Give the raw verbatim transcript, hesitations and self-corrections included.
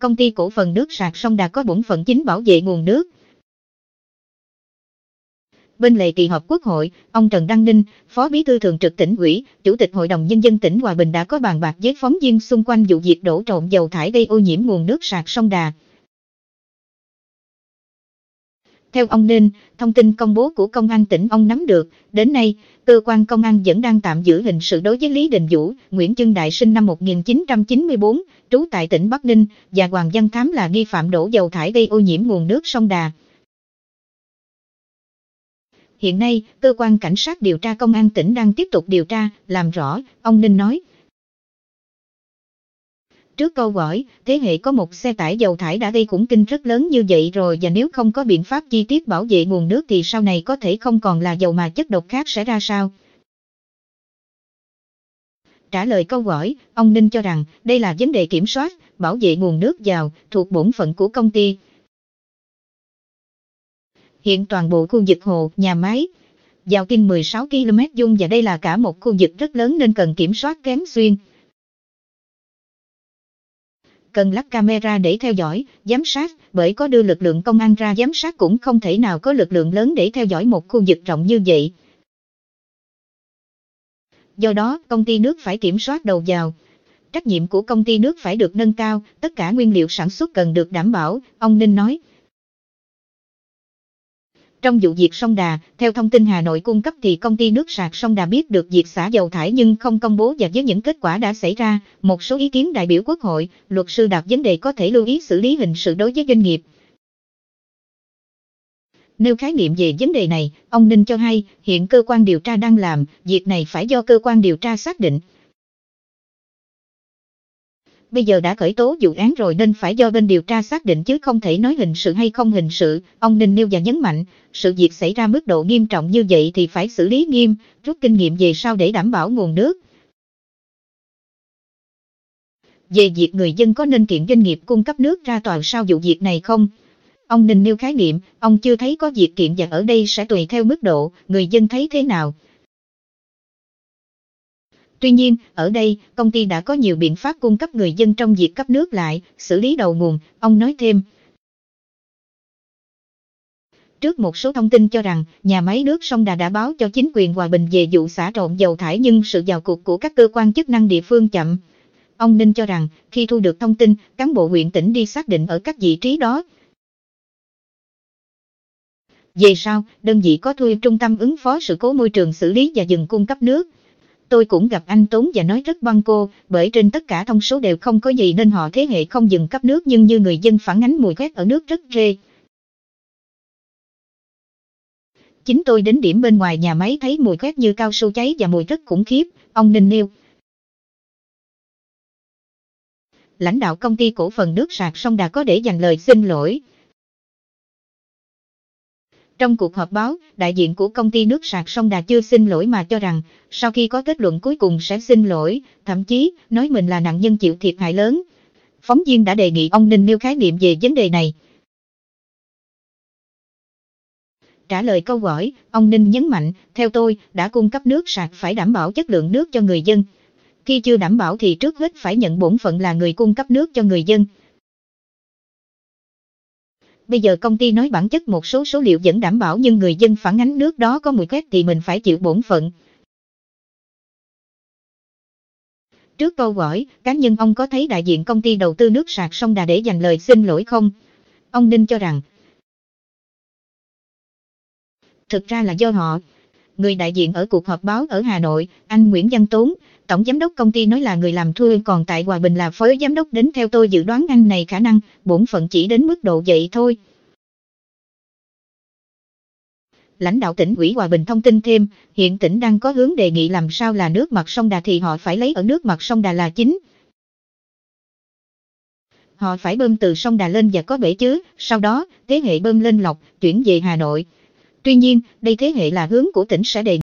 công ty cổ phần nước sạch Sông Đà có bổn phận chính bảo vệ nguồn nước. Bên lề kỳ họp Quốc hội, ông Trần Đăng Ninh, Phó Bí thư Thường trực Tỉnh ủy, Chủ tịch Hội đồng Nhân dân tỉnh Hòa Bình đã có bàn bạc với phóng viên xung quanh vụ việc đổ trộm dầu thải gây ô nhiễm nguồn nước sạch Sông Đà. Theo ông Ninh, thông tin công bố của Công an tỉnh ông nắm được, đến nay, cơ quan công an vẫn đang tạm giữ hình sự đối với Lý Đình Vũ, Nguyễn Trân Đại sinh năm một nghìn chín trăm chín mươi tư, trú tại tỉnh Bắc Ninh, và Hoàng Văn Thám là nghi phạm đổ dầu thải gây ô nhiễm nguồn nước sông Đà. Hiện nay, cơ quan cảnh sát điều tra công an tỉnh đang tiếp tục điều tra, làm rõ, ông Ninh nói. Trước câu hỏi, thế hệ có một xe tải dầu thải đã gây khủng kinh rất lớn như vậy rồi và nếu không có biện pháp chi tiết bảo vệ nguồn nước thì sau này có thể không còn là dầu mà chất độc khác sẽ ra sao? Trả lời câu hỏi, ông Ninh cho rằng đây là vấn đề kiểm soát, bảo vệ nguồn nước giàu, thuộc bổn phận của công ty. Hiện toàn bộ khu vực hồ, nhà máy, vào kinh mười sáu ki lô mét vuông và đây là cả một khu vực rất lớn nên cần kiểm soát kém xuyên. Cần lắp camera để theo dõi, giám sát, bởi có đưa lực lượng công an ra giám sát cũng không thể nào có lực lượng lớn để theo dõi một khu vực rộng như vậy. Do đó, công ty nước phải kiểm soát đầu vào. Trách nhiệm của công ty nước phải được nâng cao, tất cả nguyên liệu sản xuất cần được đảm bảo, ông Ninh nói. Trong vụ việc Sông Đà, theo thông tin Hà Nội cung cấp thì công ty nước sạch Sông Đà biết được việc xả dầu thải nhưng không công bố và với những kết quả đã xảy ra, một số ý kiến đại biểu Quốc hội, luật sư đặt vấn đề có thể lưu ý xử lý hình sự đối với doanh nghiệp. Nêu khái niệm về vấn đề này, ông Ninh cho hay, hiện cơ quan điều tra đang làm, việc này phải do cơ quan điều tra xác định. Bây giờ đã khởi tố vụ án rồi nên phải do bên điều tra xác định chứ không thể nói hình sự hay không hình sự, ông Ninh nêu và nhấn mạnh, sự việc xảy ra mức độ nghiêm trọng như vậy thì phải xử lý nghiêm, rút kinh nghiệm về sau để đảm bảo nguồn nước. Về việc người dân có nên kiện doanh nghiệp cung cấp nước ra tòa sau vụ việc này không? Ông Ninh nêu khái niệm, ông chưa thấy có việc kiện và ở đây sẽ tùy theo mức độ, người dân thấy thế nào. Tuy nhiên, ở đây, công ty đã có nhiều biện pháp cung cấp người dân trong việc cấp nước lại, xử lý đầu nguồn, ông nói thêm. Trước một số thông tin cho rằng, nhà máy nước Sông Đà đã báo cho chính quyền Hòa Bình về vụ xả trộm dầu thải nhưng sự vào cuộc của các cơ quan chức năng địa phương chậm. Ông Ninh cho rằng, khi thu được thông tin, cán bộ huyện tỉnh đi xác định ở các vị trí đó. Về sau, đơn vị có thuê trung tâm ứng phó sự cố môi trường xử lý và dừng cung cấp nước. Tôi cũng gặp anh Tốn và nói rất băn cô, bởi trên tất cả thông số đều không có gì nên họ thế hệ không dừng cấp nước nhưng như người dân phản ánh mùi khét ở nước rất ghê. Chính tôi đến điểm bên ngoài nhà máy thấy mùi khét như cao su cháy và mùi rất khủng khiếp, ông Ninh nêu. Lãnh đạo công ty cổ phần nước sạch Sông Đà có để dành lời xin lỗi. Trong cuộc họp báo, đại diện của công ty nước sạch Sông Đà chưa xin lỗi mà cho rằng, sau khi có kết luận cuối cùng sẽ xin lỗi, thậm chí, nói mình là nạn nhân chịu thiệt hại lớn. Phóng viên đã đề nghị ông Ninh nêu khái niệm về vấn đề này. Trả lời câu hỏi, ông Ninh nhấn mạnh, theo tôi, đã cung cấp nước sạch phải đảm bảo chất lượng nước cho người dân. Khi chưa đảm bảo thì trước hết phải nhận bổn phận là người cung cấp nước cho người dân. Bây giờ công ty nói bản chất một số số liệu vẫn đảm bảo nhưng người dân phản ánh nước đó có mùi khét thì mình phải chịu bổn phận. Trước câu hỏi, cá nhân ông có thấy đại diện công ty đầu tư nước sạch Sông Đà để dành lời xin lỗi không? Ông Ninh cho rằng, thực ra là do họ. Người đại diện ở cuộc họp báo ở Hà Nội, anh Nguyễn Văn Tốn, tổng giám đốc công ty nói là người làm thuê còn tại Hòa Bình là phó giám đốc đến theo tôi dự đoán anh này khả năng, bổn phận chỉ đến mức độ vậy thôi. Lãnh đạo tỉnh ủy Hòa Bình thông tin thêm, hiện tỉnh đang có hướng đề nghị làm sao là nước mặt sông Đà thì họ phải lấy ở nước mặt sông Đà là chính. Họ phải bơm từ sông Đà lên và có bể chứa, sau đó, thế hệ bơm lên lọc, chuyển về Hà Nội. Tuy nhiên, đây thế hệ là hướng của tỉnh sẽ đề nghị.